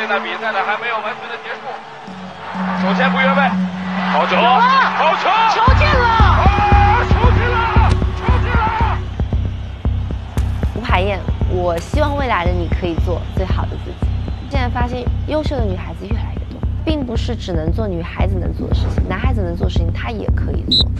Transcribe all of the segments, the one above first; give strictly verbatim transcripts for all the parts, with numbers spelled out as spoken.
在比赛呢还没有完全的结束。首先不越位，好球，好球， 球进了！ 啊，球进了，球进了！ 吴海燕，我希望未来的你可以做最好的自己。现在发现优秀的女孩子越来越多，并不是只能做女孩子能做的事情，男孩子能做的事情他也可以做。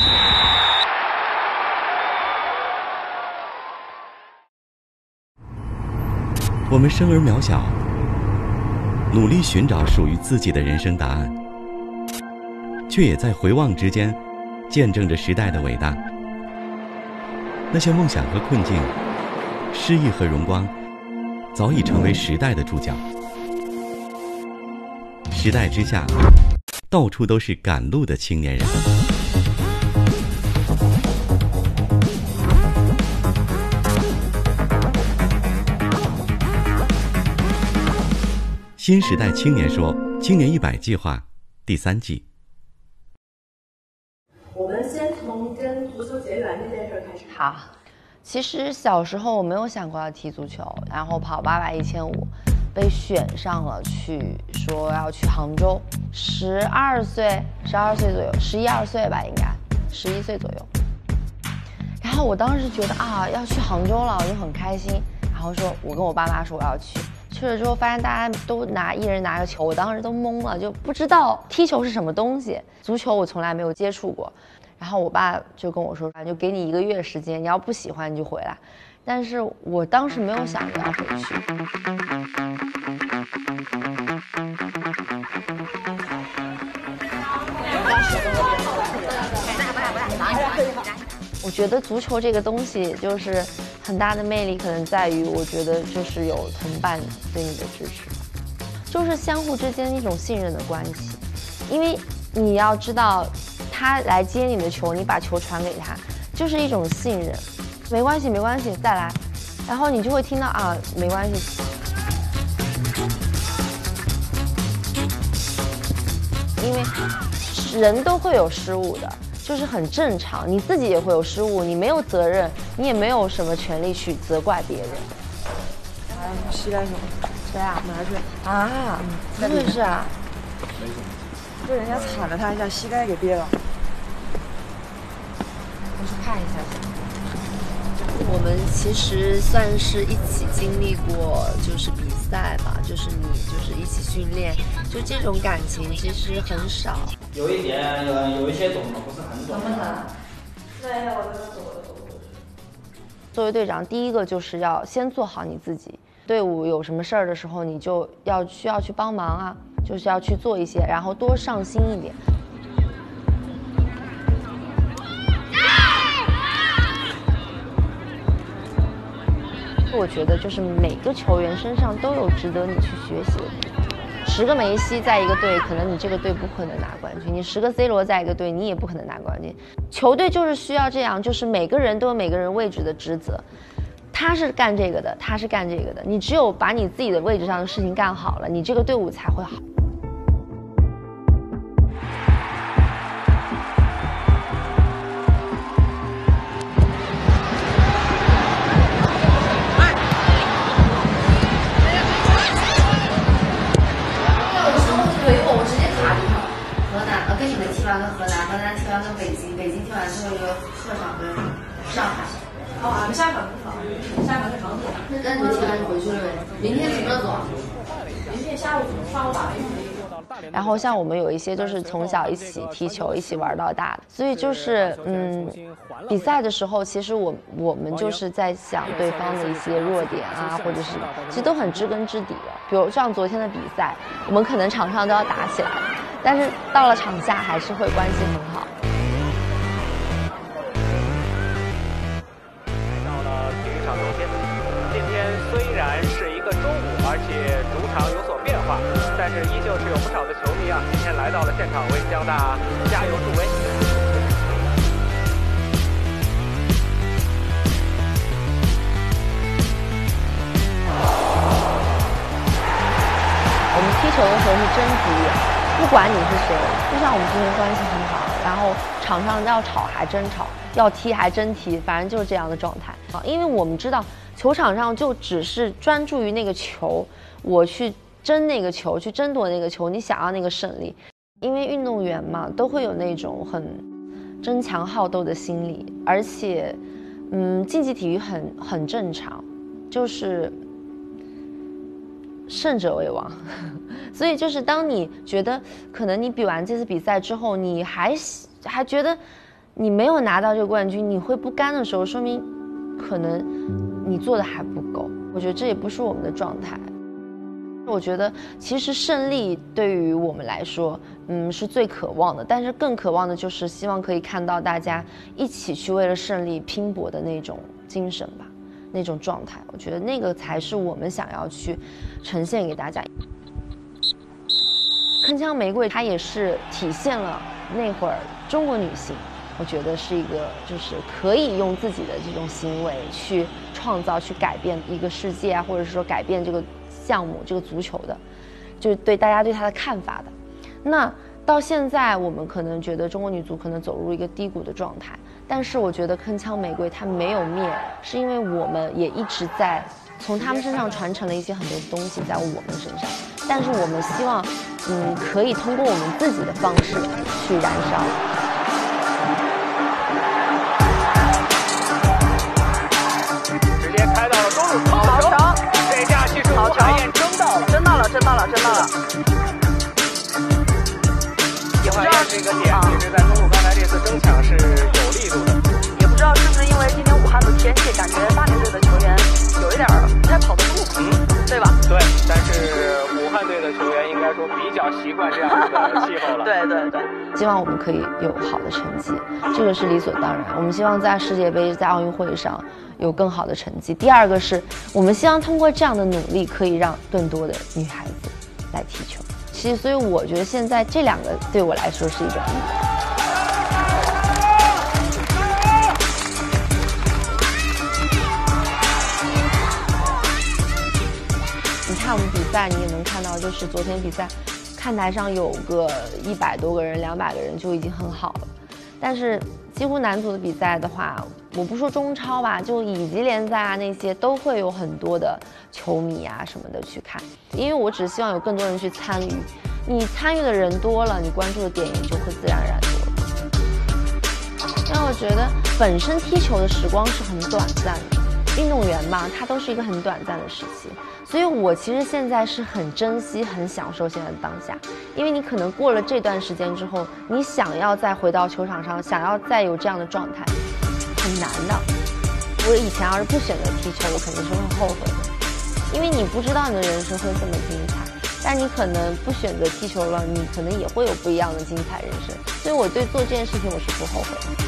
我们生而渺小，努力寻找属于自己的人生答案，却也在回望之间见证着时代的伟大。那些梦想和困境，失意和荣光，早已成为时代的注脚。时代之下，到处都是赶路的青年人。新时代青年说，青年一百计划第三季。 我们先从跟足球结缘这件事开始。 好，其实小时候我没有想过要踢足球，然后跑八百、一千五，被选上了去说要去杭州。十二岁，十二岁左右，十一二岁吧，应该十一岁左右。然后我当时觉得啊，要去杭州了，我就很开心。然后说，我跟我爸妈说我要去。去了之后，发现大家都拿一人拿个球，我当时都懵了，就不知道踢球是什么东西。足球我从来没有接触过，然后我爸就跟我说，就给你一个月时间，你要不喜欢你就回来。但是我当时没有想着要回去。我觉得足球这个东西就是很大的魅力，可能在于我觉得就是有同伴对你的支持，就是相互之间一种信任的关系。因为你要知道，他来接你的球，你把球传给他，就是一种信任。没关系，没关系，再来。然后你就会听到啊，没关系。因为人都会有失误的。就是很正常，你自己也会有失误，你没有责任，你也没有什么权利去责怪别人。 哎，膝盖什么？ 谁啊？ 拿去啊？ 怎么回事啊？ 没什么。被人家铲了他一下，膝盖给憋了。 我去看一下先。我们其实算是一起经历过，就是比赛嘛，就是你就是一起训练，就这种感情其实很少。 有一点有有一些懂的不是很懂。 怎么了？那要我跟他走我走过去。 作为队长，第一个就是要先做好你自己。队伍有什么事儿的时候，你就要需要去帮忙啊，就是要去做一些，然后多上心一点。我觉得就是每个球员身上都有值得你去学习的地方。十个梅西在一个队，可能你这个队不可能拿冠军；你十个 C 罗在一个队，你也不可能拿冠军。球队就是需要这样，就是每个人都有每个人位置的职责。他是干这个的，他是干这个的。你只有把你自己的位置上的事情干好了，你这个队伍才会好。 跟河南，河南踢完跟北京，北京踢完最后一个客场跟上海。 哦，俺们下场不好，下场是长子。 那跟你们踢完就回去了呗？明天什么时候走？ 明天下午上午打完球。 然后像我们有一些就是从小一起踢球，一起玩到大的，所以就是嗯，比赛的时候，其实我我们就是在想对方的一些弱点啊，或者是其实都很知根知底的。比如像昨天的比赛，我们可能场上都要打起来了。但是到了场下还是会关系很好。 来到了体育场中间，今天虽然是一个周五，而且主场有所变化，但是依旧是有不少的球迷啊，今天来到了现场为江大加油助威。 我们踢球的时候是真急眼。不管你是谁，就像我们之间关系很好，然后场上要吵还真吵，要踢还真踢，反正就是这样的状态啊。因为我们知道球场上就只是专注于那个球，我去争那个球，去争夺那个球，你想要那个胜利。因为运动员嘛，都会有那种很争强好斗的心理，而且，嗯，竞技体育很很正常，就是胜者为王。所以就是当你觉得可能你比完这次比赛之后，你还还觉得你没有拿到这个冠军，你会不甘的时候，说明可能你做的还不够。我觉得这也不是我们的状态。我觉得其实胜利对于我们来说，嗯，是最渴望的，但是更渴望的就是希望可以看到大家一起去为了胜利拼搏的那种精神吧，那种状态。我觉得那个才是我们想要去呈现给大家。铿锵玫瑰它也是体现了那会儿中国女性，我觉得是一个就是可以用自己的这种行为去创造、去改变一个世界啊，或者是说改变这个项目、这个足球的，就是对大家对它的看法的。那到现在，我们可能觉得中国女足可能走入一个低谷的状态，但是我觉得铿锵玫瑰它没有灭，是因为我们也一直在从他们身上传承了一些很多东西在我们身上，但是我们希望，嗯，可以通过我们自己的方式去燃烧。 直接开到了中路好球，这下技术吴海燕争到了， 争到了，争到了，争到了。 吴海燕这个点其实在中路刚才这次争抢是有力度的。 也不知道是不是因为今天武汉的天气，感觉大连队的球员有一点不太跑得住，嗯，对吧？ 对，但是武汉队的球员应该说比较习惯这样的气候了。 对对对， 希望我们可以有好的成绩，这个是理所当然。我们希望在世界杯、在奥运会上有更好的成绩。第二个是我们希望通过这样的努力，可以让更多的女孩子来踢球。其实，所以我觉得现在这两个对我来说是一种意义。你看我们比赛，你也能看到，就是昨天比赛，看台上有个一百多个人、两百个人就已经很好了。但是几乎男足的比赛的话，我不说中超吧，就乙级联赛啊那些都会有很多的球迷啊什么的去看，因为我只希望有更多人去参与。你参与的人多了，你关注的点也就会自然而然多了。因为我觉得本身踢球的时光是很短暂的，运动员嘛，它都是一个很短暂的时期。所以我其实现在是很珍惜、很享受现在的当下，因为你可能过了这段时间之后，你想要再回到球场上，想要再有这样的状态，很难的。我以前要是不选择踢球，我肯定是会后悔的，因为你不知道你的人生会这么精彩。但你可能不选择踢球了，你可能也会有不一样的精彩人生。所以我对做这件事情我是不后悔的。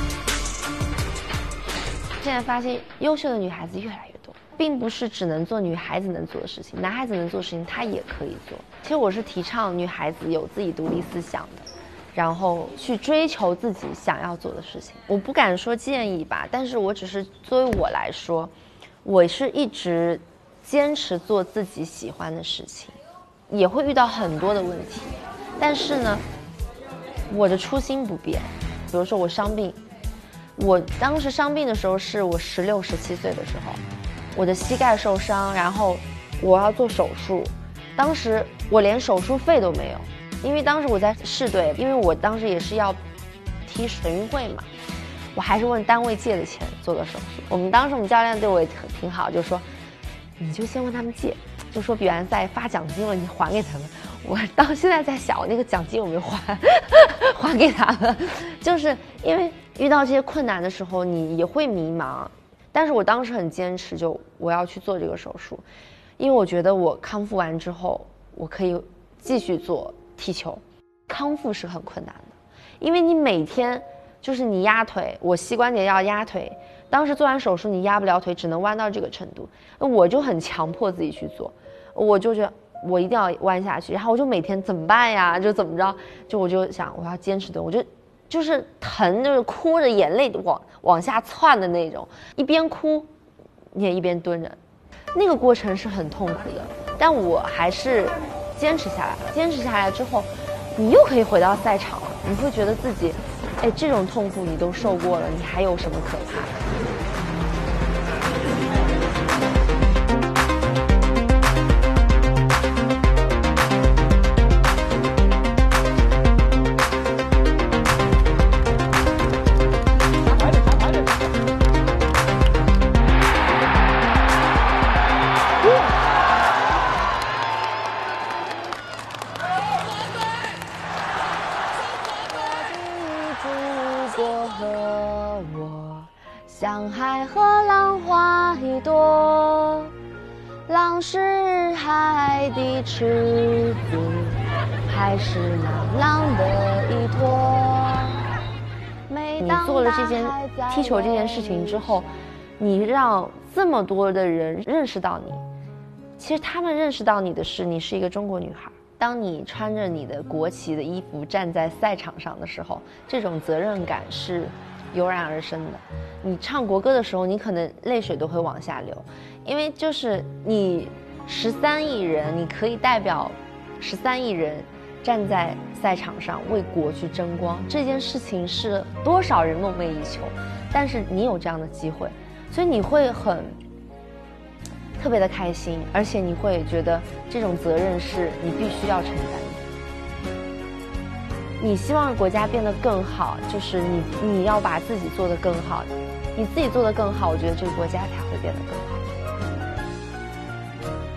现在发现优秀的女孩子越来越多。并不是只能做女孩子能做的事情，男孩子能做的事情他也可以做。其实我是提倡女孩子有自己独立思想的，然后去追求自己想要做的事情。我不敢说建议吧，但是我只是作为我来说，我是一直坚持做自己喜欢的事情，也会遇到很多的问题，但是呢，我的初心不变。比如说我伤病，我当时伤病的时候是我十六、十七岁的时候。我的膝盖受伤，然后我要做手术，当时我连手术费都没有，因为当时我在市队，因为我当时也是要踢省运会嘛，我还是问单位借的钱做的手术。我们当时我们教练对我也挺好，就说你就先问他们借，就说比完赛发奖金了你还给他们。我到现在在想那个奖金有没有还还给他们，就是因为遇到这些困难的时候你也会迷茫。但是我当时很坚持，就我要去做这个手术，因为我觉得我康复完之后，我可以继续做踢球。康复是很困难的，因为你每天就是你压腿，我膝关节要压腿，当时做完手术你压不了腿，只能弯到这个程度，我就很强迫自己去做，我就觉得我一定要弯下去，然后我就每天怎么办呀，就怎么着，就我就想我要坚持蹲，我就。就是疼，就是哭着眼泪往往下窜的那种，一边哭，你也一边蹲着，那个过程是很痛苦的，但我还是坚持下来了。坚持下来之后，你又可以回到赛场了，你会觉得自己，哎，这种痛苦你都受过了，你还有什么可怕的？ 海和浪花一朵，浪是海的池子，海是那浪的依托。你做了这件踢球这件事情之后，你让这么多的人认识到你。其实他们认识到你的是，你是一个中国女孩。当你穿着你的国旗的衣服站在赛场上的时候，这种责任感是油然而生的。你唱国歌的时候，你可能泪水都会往下流，因为就是你十三亿人，你可以代表十三亿人站在赛场上为国去争光，这件事情是多少人梦寐以求，但是你有这样的机会，所以你会很特别的开心，而且你会觉得这种责任是你必须要承担的。你希望国家变得更好，就是你你要把自己做得更好，你自己做得更好，我觉得这个国家才会变得更好。